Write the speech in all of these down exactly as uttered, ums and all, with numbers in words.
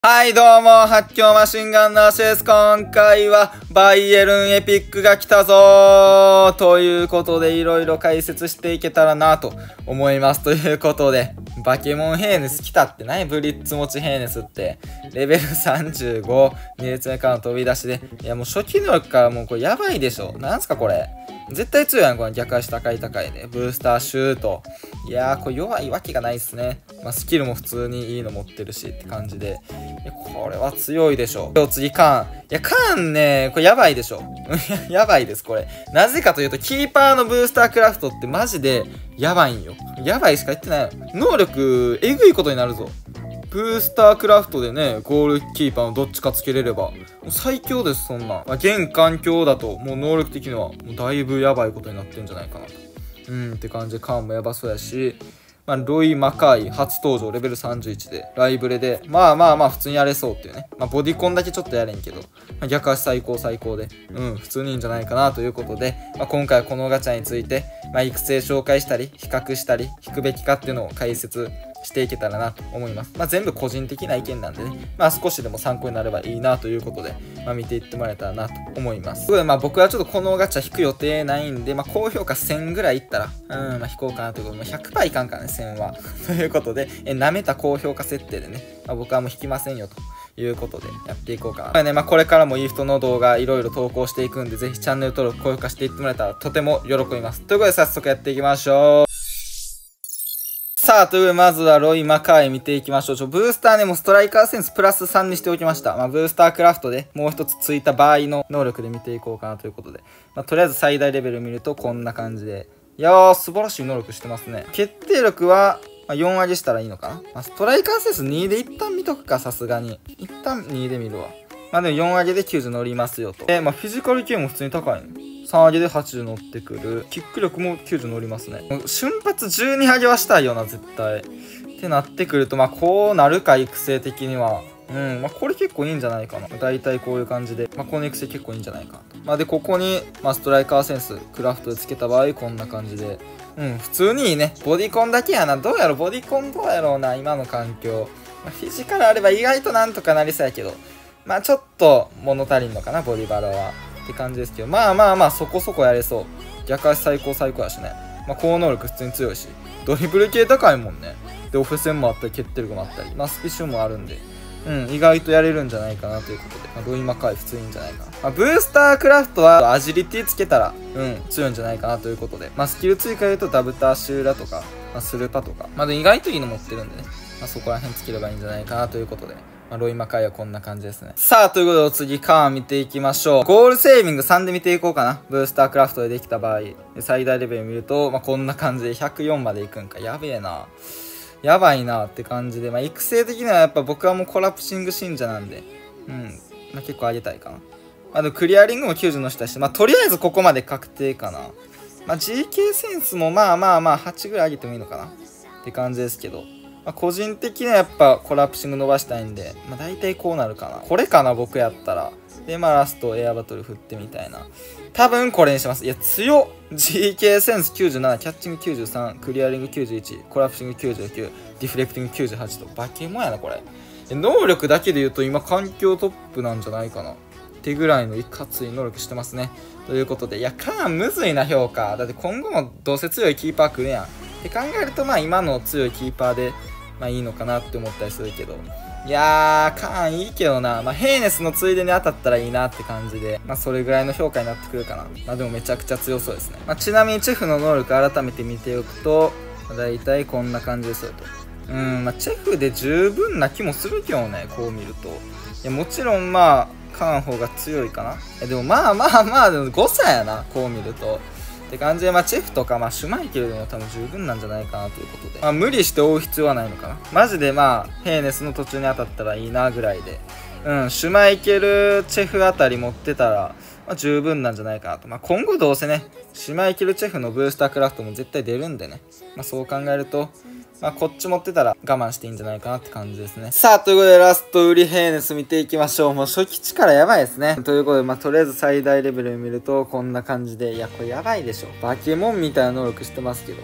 はいどうも、発狂マシンガンナーシです。今回はバイエルンエピックが来たぞーということで、いろいろ解説していけたらなと思います。ということで、バケモンヘーネス来たって何？ブリッツ持ちヘーネスって。レベルさんじゅうご、に列目からの飛び出しで。いやもう初期能力からもうこれやばいでしょ。なんすかこれ。絶対強いやん、この逆足高い高いで。ブースターシュート。いやー、これ弱いわけがないっすね。まあ、スキルも普通にいいの持ってるしって感じで。いや、これは強いでしょ。お次、カーン。いや、カーンね、これやばいでしょ。やばいです、これ。なぜかというと、キーパーのブースタークラフトってマジでやばいんよ。やばいしか言ってないの。能力、えぐいことになるぞ。ブースタークラフトでね、ゴールキーパーのどっちかつけれれば、もう最強です、そんな。まあ、現環境だと、もう能力的には、もうだいぶやばいことになってんじゃないかなと。うん、って感じで、カーンもやばそうやし、まあ、ロイ・マカイ初登場レベルさんじゅういちでライブレでまあまあまあ普通にやれそうっていうね、まあ、ボディコンだけちょっとやれんけど、まあ、逆足最高最高でうん普通にいいんじゃないかなということで、まあ、今回はこのガチャについて、まあ、育成紹介したり比較したり引くべきかっていうのを解説していけたらなと思います。まあ、全部個人的な意見なんでね、まあ、少しでも参考になればいいなということで、まあ、見ていってもらえたらなと思います。すごいまあ僕はちょっとこのガチャ引く予定ないんで、まあ、高評価せんぐらいいったら、うん、まあ、引こうかなということで、まあ、ひゃくパーセント いかんからね、せんは。ということで、え、舐めた高評価設定でね、まあ、僕はもう引きませんよと。いうことでやっていこうかな。これね、まあ、これからもイーフトの動画いろいろ投稿していくんで、ぜひチャンネル登録、高評価していってもらえたらとても喜びます。ということで早速やっていきましょう。さあ、ということで、まずはロイ・マカイ見ていきましょう。ちょ、ブースターね、もうストライカーセンスプラスさんにしておきました。まあ、ブースタークラフトでもう一つついた場合の能力で見ていこうかなということで。まあ、とりあえず最大レベル見るとこんな感じで。いやー、素晴らしい能力してますね。決定力は、まあ、よん上げしたらいいのかな。まあ、ストライカーセンスにで一旦見とくか、さすがに。一旦にで見るわ。まあでもよん上げできゅうじゅう乗りますよと。で、まあフィジカル系も普通に高いの。さん上げではちじゅう乗ってくる。キック力もきゅうじゅう乗りますね。瞬発じゅうに上げはしたいよな、絶対。ってなってくると、まあこうなるか、育成的には。うん、まあこれ結構いいんじゃないかな。だいたいこういう感じで。まあこの育成結構いいんじゃないかなと。まあで、ここに、まあストライカーセンス、クラフトでつけた場合、こんな感じで。うん、普通にいいね。ボディコンだけやな。どうやろ、ボディコンどうやろうな、今の環境。まあ、フィジカルあれば意外となんとかなりそうやけど。まあちょっと物足りんのかな、ボディバラは。って感じですけど。まあまあまあ、そこそこやれそう。逆足最高最高やしね。まあ高能力普通に強いし。ドリブル系高いもんね。で、オフ戦もあったり、決定力もあったり。まあスピッシュもあるんで。うん、意外とやれるんじゃないかなということで。まあ、ロイマカイ普通にいいんじゃないかな。まあ、ブースタークラフトはアジリティつけたら、うん、強いんじゃないかなということで。まあスキル追加で言うとダブターシューラとか、まあ、スルパとか。まあで意外といいの持ってるんでね。まあそこら辺つければいいんじゃないかなということで。まあ、ロイマカイはこんな感じですね。さあ、ということでお次、カーン見ていきましょう。ゴールセービングさんで見ていこうかな。ブースタークラフトでできた場合。で最大レベル見ると、まあ、こんな感じでひゃくよんまでいくんか。やべえな。やばいなって感じで。まあ、育成的にはやっぱ僕はもうコラプシング信者なんで。うん。まあ、結構上げたいかな。まあ、でもクリアリングもきゅうじゅうのしたし、まあ、とりあえずここまで確定かな。まあ、ジーケー センスもまあまあまあはちぐらい上げてもいいのかな。って感じですけど。まあ、個人的にはやっぱコラプシング伸ばしたいんで、まあ、大体こうなるかな。これかな、僕やったら。で、まあラストエアバトル振ってみたいな。多分これにします。いや、強っ !ジーケー センスきゅうじゅうなな、キャッチングきゅうじゅうさん、クリアリングきゅうじゅういち、コラプシングきゅうじゅうきゅう、ディフレクティングきゅうじゅうはちと。バケモンやな、これ。能力だけで言うと今環境トップなんじゃないかな。ってぐらいのいかつい能力してますね。ということで、いや、カーンむずいな、評価。だって今後もどうせ強いキーパー来るやん。って考えると、まあ今の強いキーパーで、まあいいのかなって思ったりするけど。いやー、カーンいいけどな。まあヘーネスのついでに当たったらいいなって感じで。まあそれぐらいの評価になってくるかな。まあでもめちゃくちゃ強そうですね。まあちなみにチェフの能力改めて見ておくと、まあ、大体こんな感じですよと。うん、まあチェフで十分な気もするけどね、こう見ると。いやもちろんまあ、カーン方が強いかな。えでもまあまあまあ、でも誤差やな、こう見ると。って感じで、まあ、チェフとか、まあ、シュマイケルでも多分十分なんじゃないかなということで。まあ、無理して追う必要はないのかな。マジで、まあ、ヘーネスの途中に当たったらいいなぐらいで。うん、シュマイケル、チェフあたり持ってたら、まあ、十分なんじゃないかなと。まあ、今後どうせね、シュマイケル、チェフのブースタークラフトも絶対出るんでね。まあ、そう考えると、まあ、こっち持ってたら我慢していいんじゃないかなって感じですね。さあ、ということでラスト売りヘーネス見ていきましょう。もう初期値からやばいですね。ということで、まあ、とりあえず最大レベル見るとこんな感じで、いや、これやばいでしょ。バケモンみたいな能力してますけど、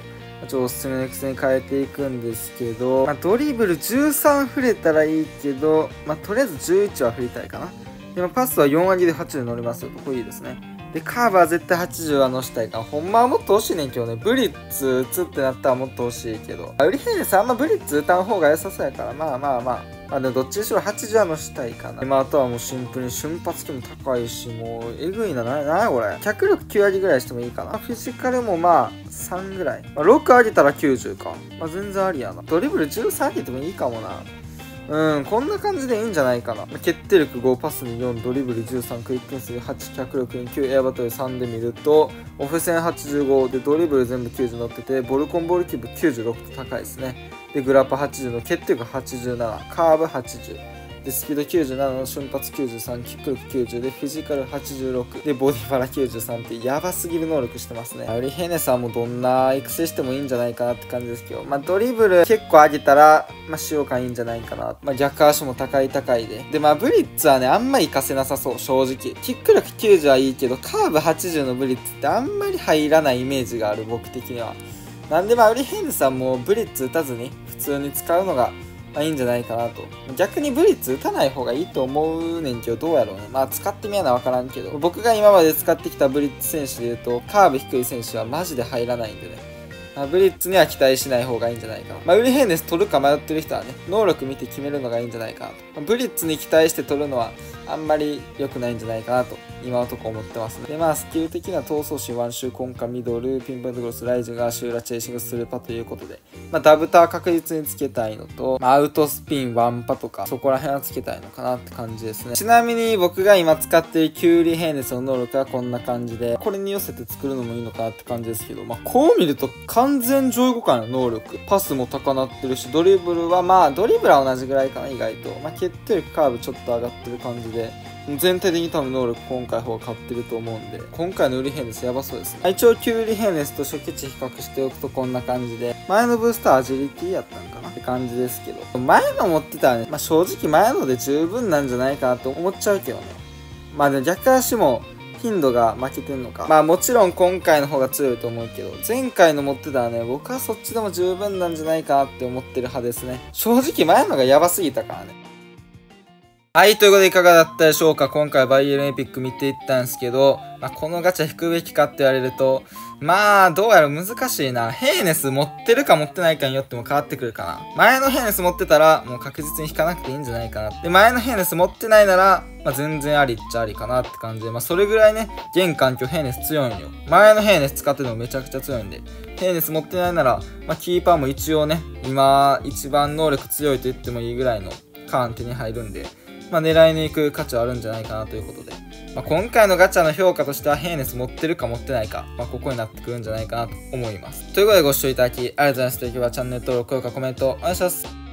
ちょっとおすすめの育成に変えていくんですけど、まあ、ドリブルじゅうさん振れたらいいけど、まあ、とりあえずじゅういちは振りたいかな。でもパスはよん上げではちじゅう乗りますよと。これいいですね。で、カーブは絶対はちじゅうは乗したいから、ほんまはもっと欲しいねんけどね。ブリッツ打つってなったらもっと欲しいけど。ウリヘイネスあんまブリッツ打たん方が良さそうやから、まあまあまあ。まあでもどっちにしろはちじゅうは乗したいかな。まああとはもうシンプルに瞬発機も高いし、もうえぐいな。な、なやこれ。脚力きゅう上げぐらいしてもいいかな。フィジカルもまあさんぐらい。まあ、ろく上げたらきゅうじゅうか。まあ全然ありやな。ドリブルじゅうさん上げてもいいかもな。うん、こんな感じでいいんじゃないかな。決定力ご、パスによん、ドリブルじゅうさん、クイックンスはち、脚力にきゅう、エアバトルさんで見ると、オフ線はちじゅうごで、ドリブル全部きゅうじゅう乗ってて、ボルコンボールキープきゅうじゅうろくと高いですね。で、グラッパはちじゅうの決定力はちじゅうなな、カーブはちじゅう。で、スピードきゅうじゅうななの瞬発きゅうじゅうさん、キック力きゅうじゅうで、フィジカルはちじゅうろくで、ボディパラきゅうじゅうさんってやばすぎる能力してますね。ウリヘネさんもどんな育成してもいいんじゃないかなって感じですけど、まあドリブル結構上げたら、まあ使用感いいんじゃないかな。まあ逆足も高い高いで。で、まあブリッツはね、あんま活かせなさそう、正直。キック力きゅうじゅうはいいけど、カーブはちじゅうのブリッツってあんまり入らないイメージがある、僕的には。なんでまあウリヘネさんもブリッツ打たずに普通に使うのが、まあ、いいんじゃないかなと。逆にブリッツ打たない方がいいと思うねんけど、どうやろうね。まあ使ってみやなわからんけど、僕が今まで使ってきたブリッツ選手で言うと、カーブ低い選手はマジで入らないんでね。まあ、ブリッツには期待しない方がいいんじゃないかな。まあウリヘイネス取るか迷ってる人はね、能力見て決めるのがいいんじゃないかなと。まあ、ブリッツに期待して取るのはあんまり良くないんじゃないかなと、今のところ思ってますね。で、まあ、スキル的な闘争心、ワンシュー、コンカ、ミドル、ピンポイントクロス、ライジンガー、シューラ、チェイシング、スルーパということで、まあ、ダブター確実につけたいのと、まあ、アウトスピン、ワンパとか、そこら辺はつけたいのかなって感じですね。ちなみに僕が今使っているキュウリヘイネスの能力はこんな感じで、これに寄せて作るのもいいのかなって感じですけど、まあ、こう見ると完全上位互換の能力、パスも高なってるし、ドリブルはまあ、ドリブルは同じぐらいかな、意外と。まあ、決定力カーブちょっと上がってる感じで、全体的に多分能力今回方が勝ってると思うんで、今回のウリヘンネスやばそうですね。一応キュウリヘンネスと初期値比較しておくとこんな感じで、前のブースターアジリティやったんかなって感じですけど、前の持ってたらね、まあ正直前ので十分なんじゃないかなと思っちゃうけどね。まあでも逆足も頻度が負けてんのか。まあもちろん今回の方が強いと思うけど、前回の持ってたらね、僕はそっちでも十分なんじゃないかなって思ってる派ですね。正直前のがやばすぎたからね。はい、ということでいかがだったでしょうか。今回バイエルンエピック見ていったんですけど、まあ、このガチャ引くべきかって言われると、まあ、どうやら難しいな。ヘイネス持ってるか持ってないかによっても変わってくるかな。前のヘイネス持ってたら、もう確実に引かなくていいんじゃないかな。で、前のヘイネス持ってないなら、まあ、全然ありっちゃありかなって感じで、まあ、それぐらいね、現環境ヘイネス強いんよ。前のヘイネス使ってるのめちゃくちゃ強いんで、ヘイネス持ってないなら、まあ、キーパーも一応ね、今、一番能力強いと言ってもいいぐらいのカーン手に入るんで、まあ、狙いに行く価値はあるんじゃないかなということで、まあ、今回のガチャの評価としてはヘイネス持ってるか持ってないか、まあ、ここになってくるんじゃないかなと思います。ということでご視聴いただきありがとうございました。ではチャンネル登録、高評価、コメントお願いします。